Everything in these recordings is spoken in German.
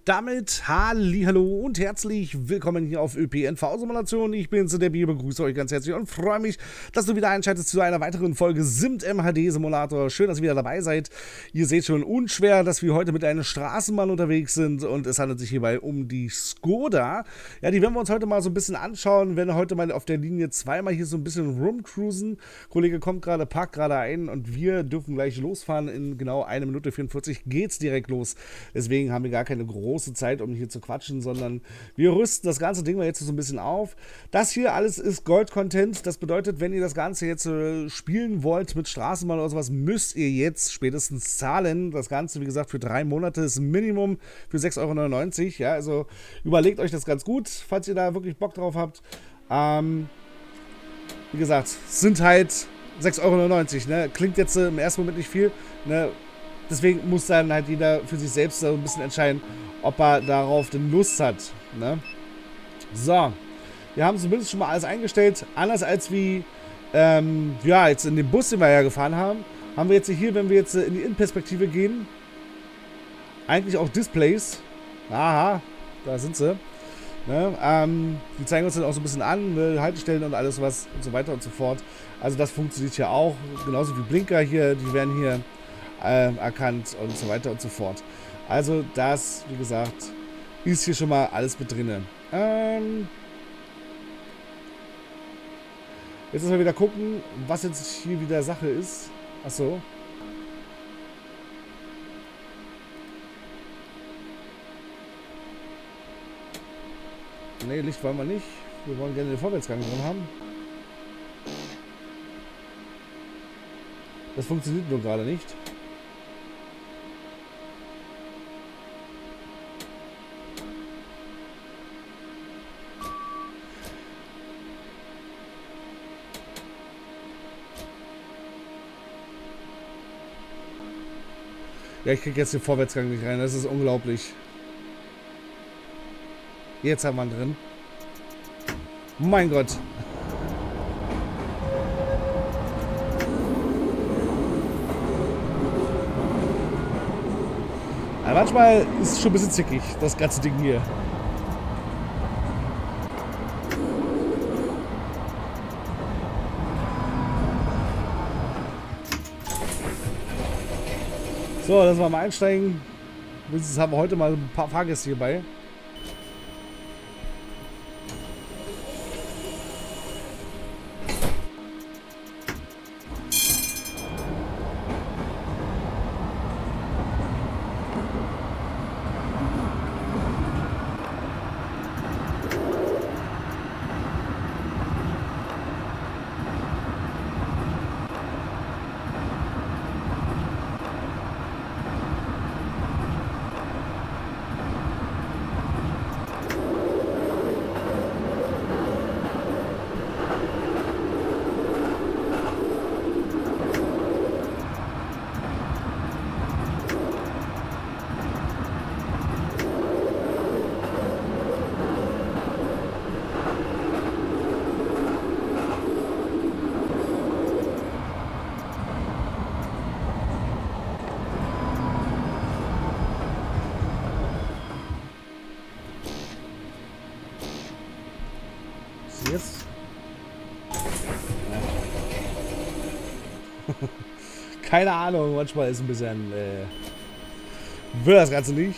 damit hallihallo und herzlich willkommen hier auf ÖPNV-Simulation. Ich bin's, der Bier, begrüße euch ganz herzlich und freue mich, dass du wieder einschaltest zu einer weiteren Folge SIMT MHD-Simulator. Schön, dass ihr wieder dabei seid. Ihr seht schon unschwer, dass wir heute mit einer Straßenbahn unterwegs sind und es handelt sich hierbei um die Skoda. Ja, die werden wir uns heute mal so ein bisschen anschauen. Wir werden heute mal auf der Linie 2 mal hier so ein bisschen rumcruisen. Kollege kommt gerade, parkt gerade ein und wir dürfen gleich losfahren. In genau 1 Minute 44 geht's direkt los. Deswegen haben wir gar keine große Zeit, um hier zu quatschen, sondern wir rüsten das ganze Ding mal jetzt so ein bisschen auf. Das hier alles ist Gold-Content. Das bedeutet, wenn ihr das Ganze jetzt spielen wollt mit Straßenbahn oder sowas, müsst ihr jetzt spätestens zahlen. Das Ganze, wie gesagt, für 3 Monate ist Minimum für 6,99 €. Ja, also überlegt euch das ganz gut, falls ihr da wirklich Bock drauf habt. Wie gesagt, sind halt 6,99 €. Ne? Klingt jetzt im ersten Moment nicht viel. Ne? Deswegen muss dann halt jeder für sich selbst so ein bisschen entscheiden, ob er darauf denn Lust hat. Ne? So, wir haben zumindest schon mal alles eingestellt. Anders als wie ja, jetzt in dem Bus, den wir ja gefahren haben, haben wir jetzt hier, wenn wir jetzt in die Innenperspektive gehen, eigentlich auch Displays. Aha, da sind sie. Ne? Die zeigen uns dann auch so ein bisschen an, ne? Haltestellen und alles was und so weiter und so fort. Also das funktioniert hier auch. Genauso wie Blinker hier, die werden hier erkannt und so weiter und so fort. Also das, wie gesagt, ist hier schon mal alles mit drin. Jetzt müssen wir wieder gucken, was jetzt hier wieder Sache ist. Achso. Ne, Licht wollen wir nicht. Wir wollen gerne den Vorwärtsgang drin haben. Das funktioniert nur gerade nicht. Ja, ich kriege jetzt den Vorwärtsgang nicht rein. Das ist unglaublich. Jetzt haben wir ihn drin. Mein Gott. Aber manchmal ist es schon ein bisschen zickig, das ganze Ding hier. So, lassen wir mal einsteigen. Wenigstens haben wir heute mal ein paar Fahrgäste hier bei. Jetzt. Keine Ahnung, manchmal ist ein bisschen will das Ganze nicht.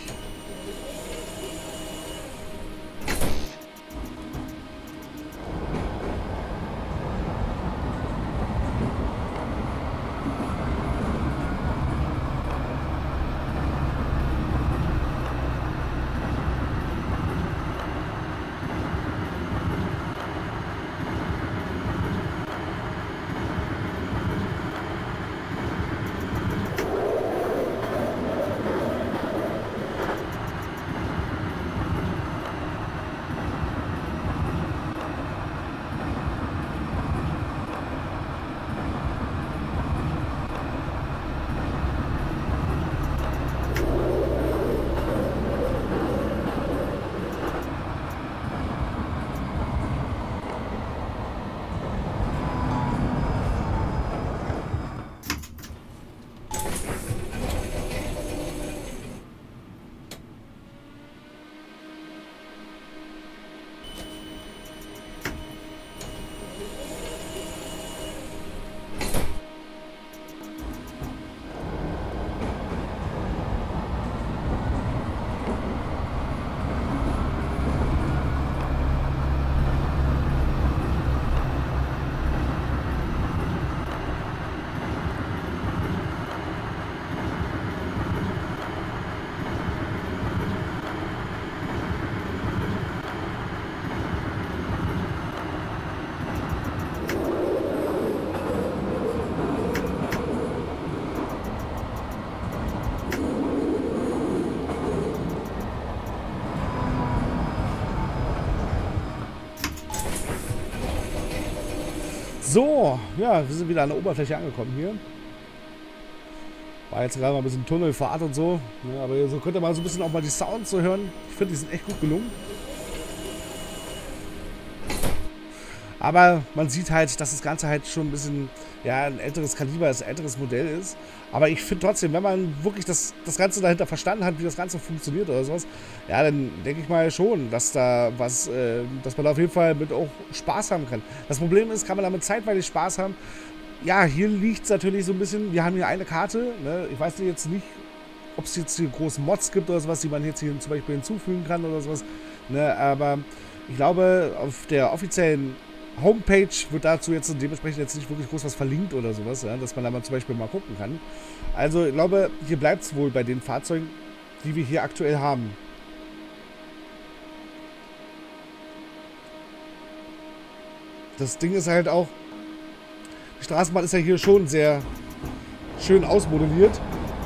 So, ja, wir sind wieder an der Oberfläche angekommen hier. War jetzt gerade mal ein bisschen Tunnelfahrt und so. Ne, aber so könnt ihr mal so ein bisschen auch mal die Sounds so hören. Ich finde, die sind echt gut gelungen. Aber man sieht halt, dass das Ganze halt schon ein bisschen, ja, ein älteres Kaliber ist, ein älteres Modell ist. Aber ich finde trotzdem, wenn man wirklich das Ganze dahinter verstanden hat, wie das Ganze funktioniert oder sowas, ja, dann denke ich mal schon, dass da was, dass man da auf jeden Fall mit auch Spaß haben kann. Das Problem ist, kann man damit zeitweilig Spaß haben? Ja, hier liegt es natürlich so ein bisschen, wir haben hier eine Karte, ne? Ich weiß jetzt nicht, ob es jetzt hier große Mods gibt oder sowas, die man jetzt hier zum Beispiel hinzufügen kann oder sowas, ne? Aber ich glaube, auf der offiziellen Homepage wird dazu jetzt dementsprechend jetzt nicht wirklich groß was verlinkt oder sowas, ja, dass man da mal zum Beispiel mal gucken kann. Also ich glaube, hier bleibt es wohl bei den Fahrzeugen, die wir hier aktuell haben. Das Ding ist halt auch, die Straßenbahn ist ja hier schon sehr schön ausmodelliert.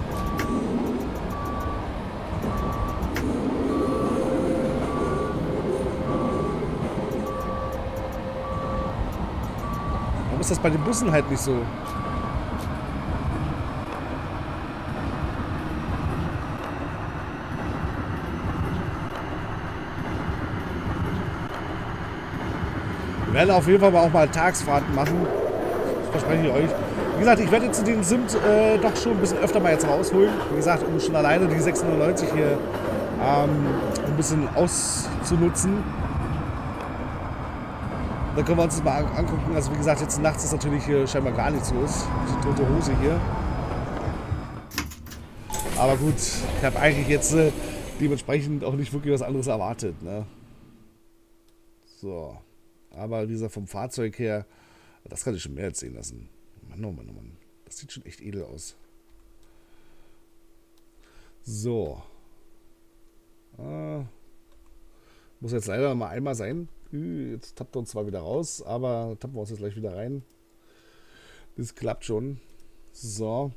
Ist das bei den Bussen halt nicht so. Wir werden auf jeden Fall auch mal Tagsfahrten machen. Das verspreche ich euch. Wie gesagt, ich werde jetzt den Simt doch schon ein bisschen öfter mal jetzt rausholen. Wie gesagt, um schon alleine die 690 hier ein bisschen auszunutzen. Da können wir uns das mal angucken. Also wie gesagt, jetzt nachts ist natürlich hier scheinbar gar nichts los. Die tote Hose hier. Aber gut, ich habe eigentlich jetzt dementsprechend auch nicht wirklich was anderes erwartet. Ne? So. Aber wie gesagt, vom Fahrzeug her, das kann ich schon mehr erzählen lassen. Mann, oh Mann, oh Mann. Das sieht schon echt edel aus. So. Muss jetzt leider mal einmal sein. Jetzt tappt er uns zwar wieder raus, aber tappen wir uns jetzt gleich wieder rein. Das klappt schon. So.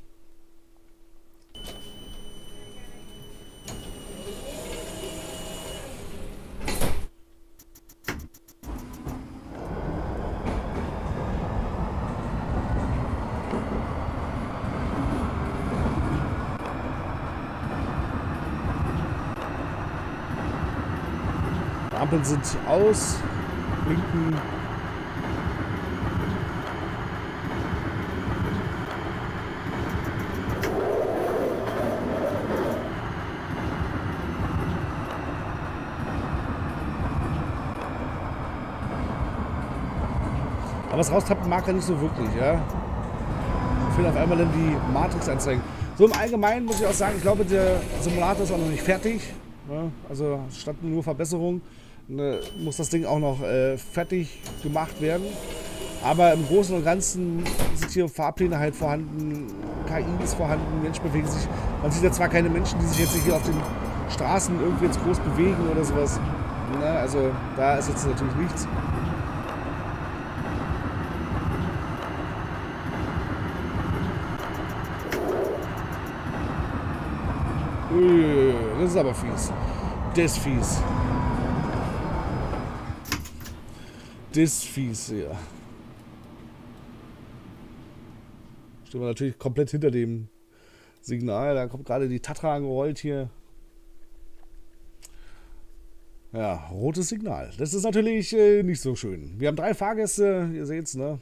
Ampeln sind aus, blinken. Aber das Raustappen mag er nicht so wirklich, ja. Ich will auf einmal dann die Matrix anzeigen. So im Allgemeinen muss ich auch sagen, ich glaube, der Simulator ist auch noch nicht fertig. Ja, also statt nur Verbesserungen. Muss das Ding auch noch fertig gemacht werden. Aber im Großen und Ganzen sind hier Fahrpläne halt vorhanden, KI ist vorhanden, Menschen bewegen sich. Man sieht ja zwar keine Menschen, die sich jetzt hier auf den Straßen irgendwie jetzt groß bewegen oder sowas. Na, also da ist jetzt natürlich nichts. Das ist aber fies. Das ist fies. Das ist fies, ja. Stehen wir natürlich komplett hinter dem Signal. Da kommt gerade die Tatra angerollt hier. Ja, rotes Signal. Das ist natürlich nicht so schön. Wir haben 3 Fahrgäste, ihr seht's, ne?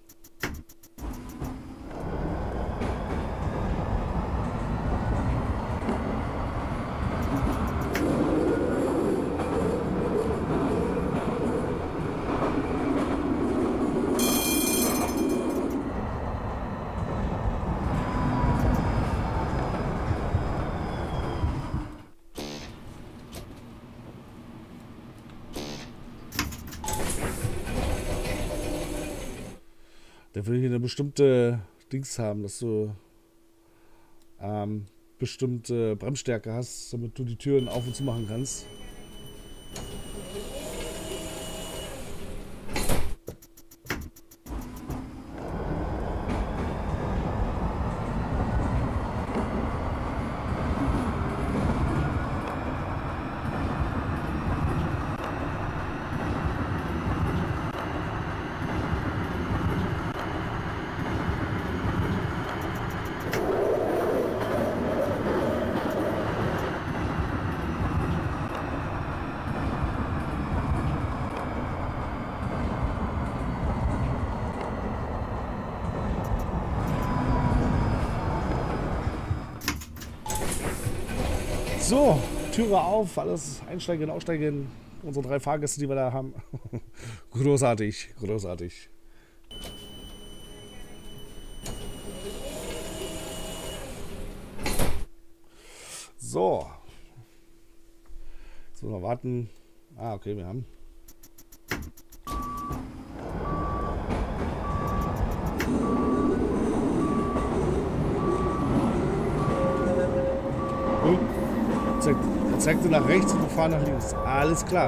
Der will hier eine bestimmte Dings haben, dass du bestimmte Bremsstärke hast, damit du die Türen auf und zu machen kannst. So, Türe auf, alles einsteigen, aussteigen. Unsere 3 Fahrgäste, die wir da haben. Großartig, großartig. So. Jetzt müssen wir warten. Ah, okay, wir haben. Er zeigte nach rechts und wir fahren nach links. Alles klar.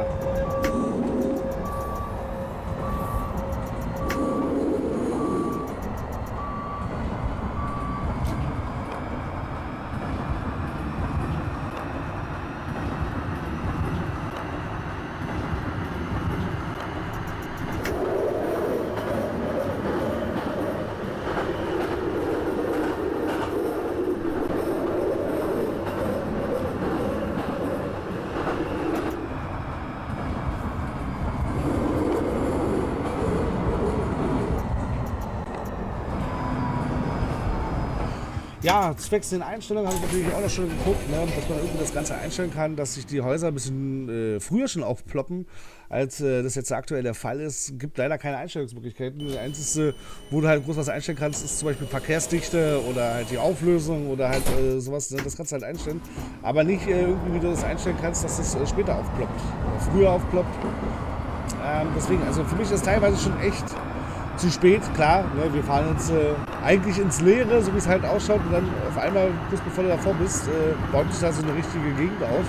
Ja, zwecks den Einstellungen habe ich natürlich auch noch schon geguckt, ne, dass man irgendwie das Ganze einstellen kann, dass sich die Häuser ein bisschen früher schon aufploppen, als das jetzt aktuell der Fall ist. Es gibt leider keine Einstellungsmöglichkeiten. Das Einzige, wo du halt groß was einstellen kannst, ist zum Beispiel Verkehrsdichte oder halt die Auflösung oder halt sowas. Ne, das kannst du halt einstellen. Aber nicht irgendwie, wie du das einstellen kannst, dass es später aufploppt oder früher aufploppt. Deswegen, also für mich ist das teilweise schon echt zu spät, klar, ne, wir fahren jetzt eigentlich ins Leere, so wie es halt ausschaut, und dann auf einmal, kurz bevor du davor bist, baut sich da so eine richtige Gegend auf.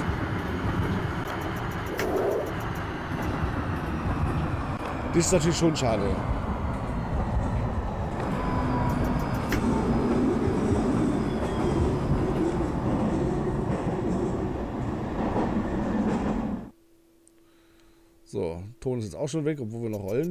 Das ist natürlich schon schade. So, Ton ist jetzt auch schon weg, obwohl wir noch rollen.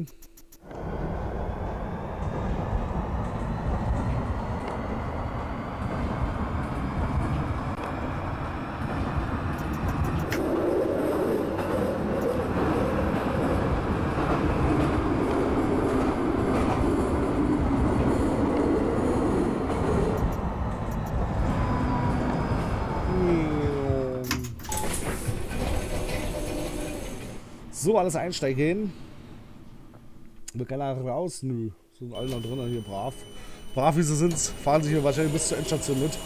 So, alles einsteigen. Wird keiner raus? Nö. Sind alle noch drin, hier brav. Brav wie sie sind, fahren sie hier wahrscheinlich bis zur Endstation mit.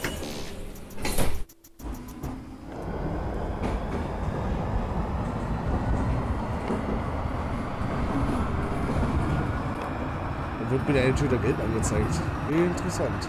Dann wird mir der Eltüter Geld angezeigt. Interessant.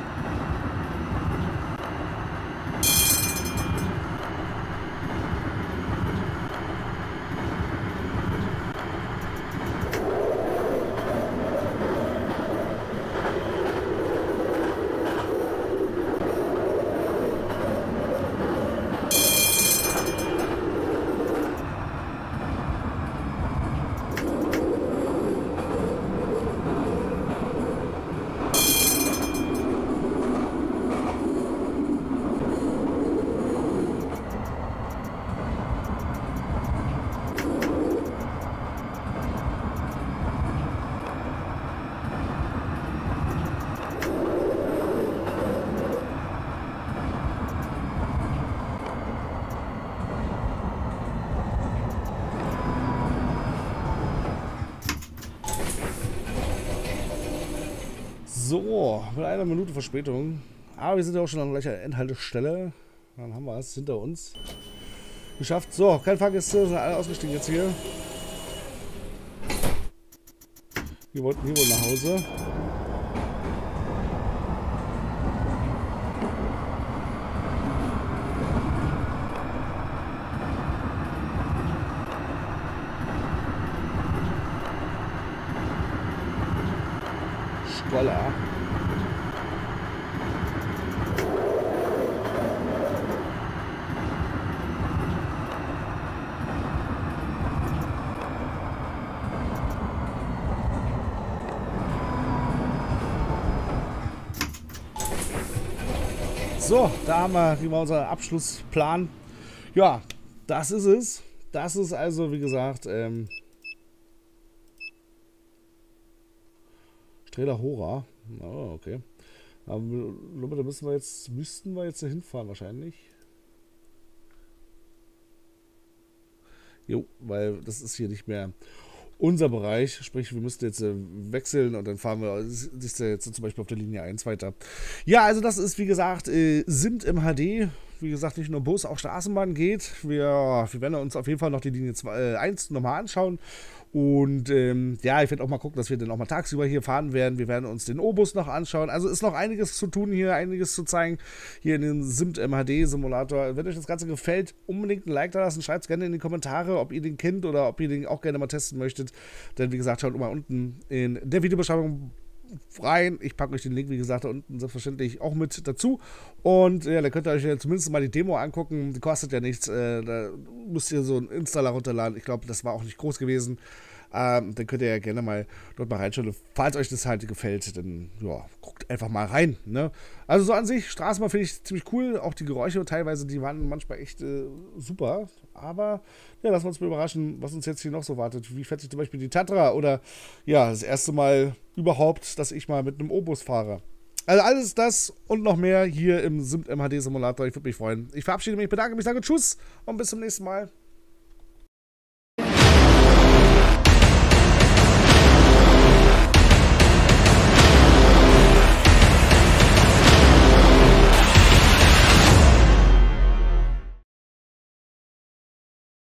So, mit einer Minute Verspätung. Aber wir sind ja auch schon an gleicher Endhaltestelle. Dann haben wir es hinter uns geschafft. So, kein Fahrgäste, sind alle ausgestiegen jetzt hier. Wir wollten hier wohl nach Hause. Scholler. So, da haben wir unser Abschlussplan. Ja, das ist es. Das ist also, wie gesagt, Strela Hora. Oh, okay. Aber da müssten wir jetzt da hinfahren wahrscheinlich. Jo, weil das ist hier nicht mehr unser Bereich. Sprich, wir müssten jetzt wechseln und dann fahren wir, siehst du jetzt zum Beispiel auf der Linie 1 weiter. Ja, also das ist, wie gesagt, SIMT im HD. Wie gesagt, nicht nur Bus, auch Straßenbahn geht. Wir werden uns auf jeden Fall noch die Linie 1 nochmal anschauen. Und ja, ich werde auch mal gucken, dass wir dann auch mal tagsüber hier fahren werden. Wir werden uns den O-Bus noch anschauen. Also ist noch einiges zu tun hier, einiges zu zeigen hier in den SIMT MHD Simulator. Wenn euch das Ganze gefällt, unbedingt ein Like da lassen. Schreibt es gerne in die Kommentare, ob ihr den kennt oder ob ihr den auch gerne mal testen möchtet. Denn wie gesagt, schaut mal unten in der Videobeschreibung rein. Ich packe euch den Link, wie gesagt, da unten selbstverständlich auch mit dazu. Und ja, da könnt ihr euch ja zumindest mal die Demo angucken. Die kostet ja nichts. Da müsst ihr so einen Installer runterladen. Ich glaube, das war auch nicht groß gewesen. Dann könnt ihr ja gerne mal dort mal reinschauen. Falls euch das halt gefällt, dann ja, guckt einfach mal rein. Ne? Also so an sich, Straßenbahn finde ich ziemlich cool. Auch die Geräusche teilweise, die waren manchmal echt super. Aber ja, lassen wir uns mal überraschen, was uns jetzt hier noch so wartet. Wie fährt sich zum Beispiel die Tatra oder ja, das erste Mal überhaupt, dass ich mal mit einem O-Bus fahre. Also alles das und noch mehr hier im SIMT MHD Simulator. Ich würde mich freuen. Ich verabschiede mich, bedanke mich, sage Tschüss und bis zum nächsten Mal.